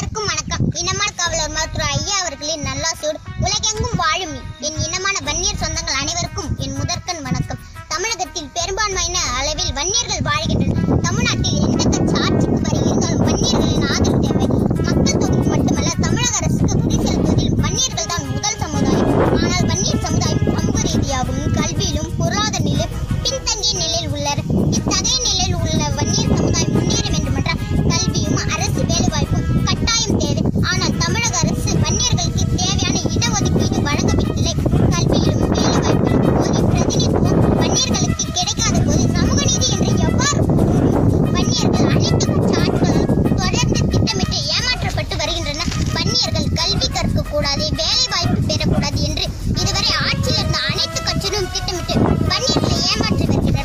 அனைவருக்கும் வணக்கம். இனமால் காவலர் மருத்துவர் ஐயா அவர்களின் நல்லாசியோடு உலகெங்கும் வாழும் என் இனமான வன்னியர் சொந்தங்கள் அனைவருக்கும் என் முதற்கண் வணக்கம். தமிழகத்தில் பெரும்பான்மையான அளவில் வன்னியர்கள் வாழ்கின்றனர். தமிழ்நாட்டில் எந்த கட்சி ஆட்சிக்கு வர இருந்தாலும் வன்னியர்களின் ஆதரவு தேவை. மக்கள் தொகைக்கு மட்டுமல்ல, தமிழக அரசுக்கு வரி செலுத்துவதில் வன்னியர்கள் தான் முதல் சமுதாயம். ஆனால் வன்னியர் சமுதாயம் சமூக ரீதியாகவும் கல்வியிலும் பொருளாதார நிலையில் பின்தங்கிய நிலையில் உள்ளனர். இத்தகைய நிலையில் உள்ள வன்னியர் சமுதாயம் முன்னேற வேண்டுமென்றால் கல்வியும் அரசு வேலைவாய்ப்பும் கட்டாயம் தேவை. ஆனால் தமிழக அரசு வன்னியர்களுக்கு தேவையான இடஒதுக்கீடு வழங்கவில்லை. கல்வியிலும் வேலைவாய்ப்பிலும் போதிய பிரதிநிதித்துவம் வன்னியர்களுக்கு கிடைக்காத போது சமூக நீதி என்று எவ்வாறு வன்னியர்கள் அனைத்து கட்சி ஆட்சிகளால் தொடர்ந்து திட்டமிட்டு ஏமாற்றப்பட்டு வருகின்றனர். வன்னியர்கள் கல்வி கற்க கூடாது, வேலை வாய்ப்பு பெறக்கூடாது என்று இதுவரை ஆட்சியில் இருந்த அனைத்து கட்சிகளும் திட்டமிட்டு வன்னியர்களை ஏமாற்றி வருகின்றனர்.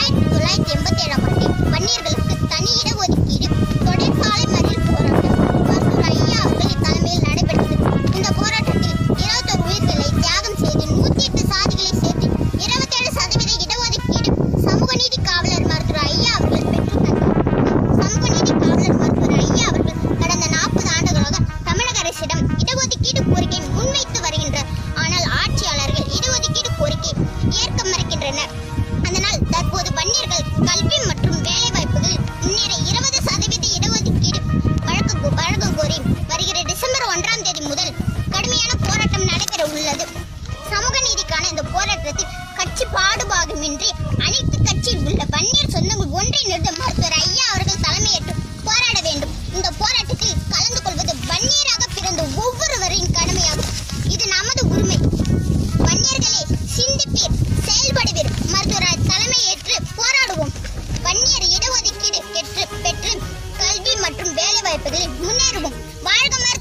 1987ஆம் ஆண்டில் வன்னியர்களுக்கு தனி இடஒதுக்கீடு தொடர் சாலை மறியல் போராட்டம் மருத்துவர் ஐயா அவர்களின் தலைமையில் நடைபெற்றது. இந்த போராட்டத்தில் 21 உயிர்களை தியாகம் செய்து 108 சாதிகளை சேர்த்து 27% இடஒதுக்கீடு சமூக நீதி காவலர் மருத்துவர் ஐயா அவர்கள் பெற்றுள்ளனர். சமூக நீதி காவலர் மருத்துவர் ஐயா அவர்கள் கடந்த 40 ஆண்டுகளாக தமிழக அரசிடம் இடஒதுக்கீடு கோரிக்கை முன்வைத்து வருகின்றனர். ஆனால் ஆட்சியாளர்கள் இடஒதுக்கீடு கோரிக்கை ஏற்க மறுக்கின்றனர். அதனால் தற்போது வன்னியர்கள் கல்வி மற்றும் வேலை வாய்ப்புகளில் முன்னேற 20% இடஒதுக்கீடு வழங்க கோரி வருகிற டிசம்பர் 1ஆம் தேதி முதல் கடுமையான போராட்டம் நடைபெற உள்ளது. சமூக நீதிக்கான இந்த போராட்டத்தில் கட்சி பாகுபாடுமின்றி அனைத்து கட்சியில் உள்ள வன்னியர் சொந்தங்கள் ஒன்றிணைந்து மருத்துவர் ஐயா அவர்கள் தலைமையேற்று போராட வேண்டும். இந்த போராட்டத்தில் கலந்து கொள்வது வன்னியராக பிறந்த ஒவ்வொருவரின் கடமையாகும். இது நமது உரிமை. வன்னியர்களே, சிந்திப்பீர், செயல்படுவீர். மருத்துவர் தலைமையேற்று போராடுவோம். வன்னியர் இடஒதுக்கீடு பெற்று கல்வி மற்றும் வேலை வாய்ப்புகளில் முன்னேறுவோம். வாழ்க